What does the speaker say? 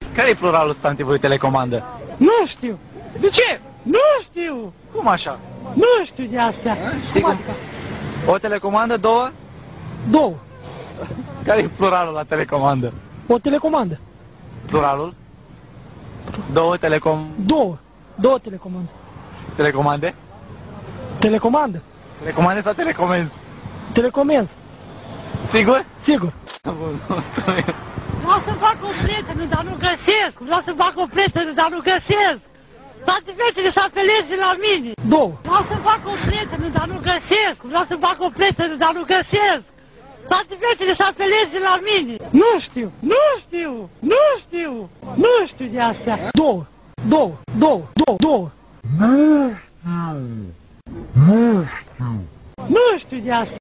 Care e pluralul substantivului telecomandă? Nu știu. De ce? Nu știu. Cum așa? Nu știu de astea. Știi cum? O telecomandă, două? Două. Care e pluralul la telecomandă? O telecomandă. Pluralul? Două Două. Două telecomande. telecomande? Telecomandă. Telecomande sau telecomenzi? Telecomenzi. Sigur? Sigur. Bun, mulțumim. Vreau să fac o prietenă, dar nu găsesc. Vreau să fac o prietenă, dar nu găsesc. Toate fetele s-au felege la mine. Două. Vreau să fac o prietenă, dar nu găsesc. Vreau să fac o prietenă, dar nu găsesc. Toate fetele s-au felege la mine. Nu știu. Nu știu. Nu știu. Nu știu de astea. Două. Două. Două. Două. Două. Nu știu. Nu știu de asta.